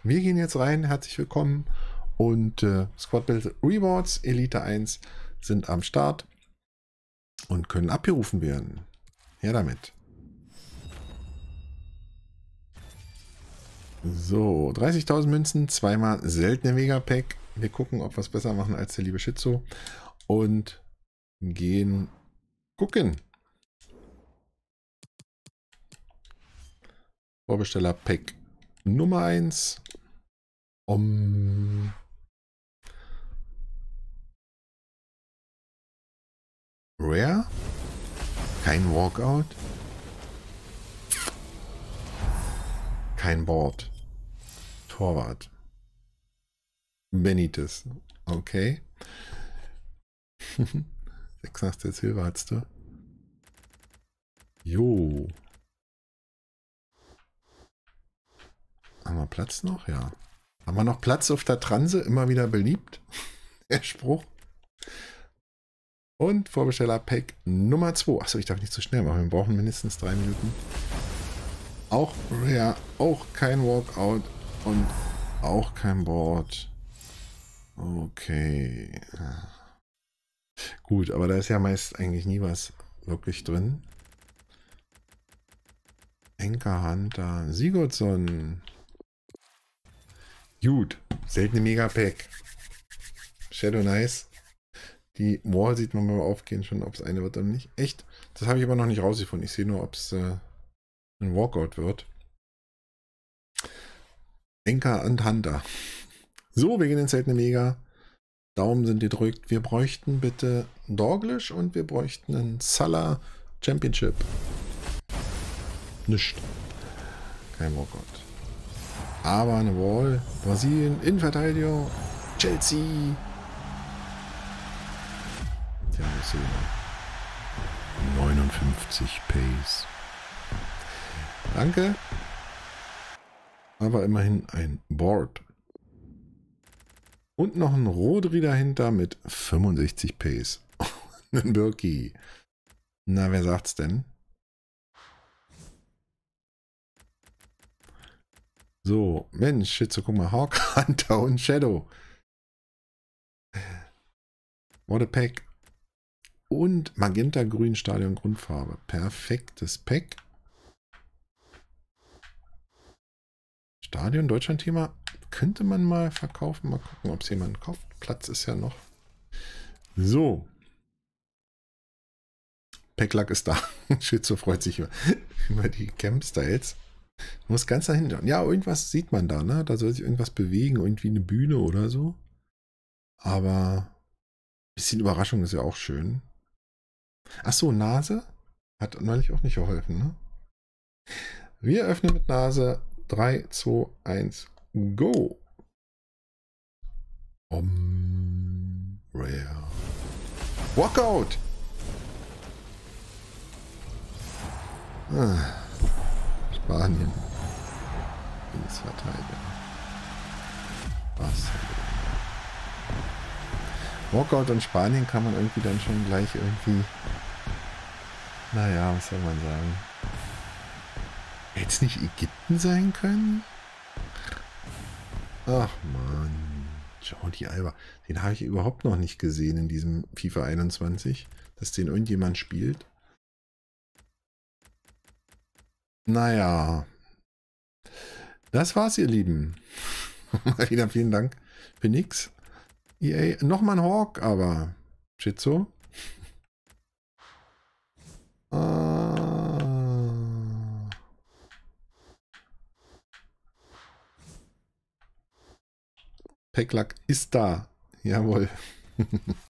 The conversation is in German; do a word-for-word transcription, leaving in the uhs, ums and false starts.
wir gehen jetzt rein. Herzlich willkommen. Und äh, Squad Build Rewards, Elite eins sind am Start und können abgerufen werden. Her damit. So, dreißigtausend Münzen, zweimal seltene Megapack. Wir gucken, ob wir es besser machen als der liebe Schizo. Und gehen gucken. Vorbesteller Pack Nummer eins. Um. Rare? Kein Walkout? Kein Board. Torwart. Benitez. Okay. sechsundachtzig Silber hattest du. Jo. Haben wir Platz noch? Ja. Haben wir noch Platz auf der Transe? Immer wieder beliebt. Der Spruch. Und Vorbesteller Pack Nummer zwei. Achso, ich darf nicht zu schnell machen. Wir brauchen mindestens drei Minuten. Auch Rare. Auch kein Walkout. Und auch kein Board. Okay. Gut, aber da ist ja meist eigentlich nie was wirklich drin. Enker Hunter. Sigurdsson. Gut. Seltene Megapack. Shadow Nice. Die Wall sieht man beim Aufgehen schon, ob es eine wird oder nicht. Echt? Das habe ich aber noch nicht rausgefunden. Ich sehe nur, ob es äh, ein Walkout wird. Enker und Hunter. So, wir gehen ins seltene Mega. Daumen sind gedrückt. Wir bräuchten bitte Dorglish und wir bräuchten einen Salah Championship. Nicht. Kein Walkout. Aber eine Wall. Brasilien, Innenverteidigung. Chelsea. Ja, ich sehe neunundfünfzig Pace. Danke. Aber immerhin ein Board. Und noch ein Rodri dahinter mit fünfundsechzig Pace. Ein Birki. Na, wer sagt's denn? So, Mensch, Schütze, guck mal, Hawk, Hunter und Shadow. What a Pack. Und Magenta Grün Stadion Grundfarbe. Perfektes Pack. Stadion Deutschland Thema könnte man mal verkaufen. Mal gucken, ob es jemand kauft. Platz ist ja noch. So. Packlack ist da. Schütze freut sich über, über die Camp-Styles. Muss ganz dahinter. Ja, irgendwas sieht man da, ne? Da soll sich irgendwas bewegen. Irgendwie eine Bühne oder so. Aber ein bisschen Überraschung ist ja auch schön. Achso, Nase hat neulich auch nicht geholfen, ne? Wir öffnen mit Nase. drei, zwei, eins, go! Um, rare. Walkout! Ah, Spanien. Linksverteidiger. Was? Walkout und Spanien kann man irgendwie dann schon gleich irgendwie. Naja, was soll man sagen? Hätte es nicht Ägypten sein können? Ach man. Jordi Alba. Den habe ich überhaupt noch nicht gesehen in diesem FIFA einundzwanzig. Dass den irgendjemand spielt. Naja. Das war's, ihr Lieben. Mal wieder vielen Dank für nix. E A. Nochmal ein Hawk, aber. Schizo. Ah. Packlack ist da. Jawohl.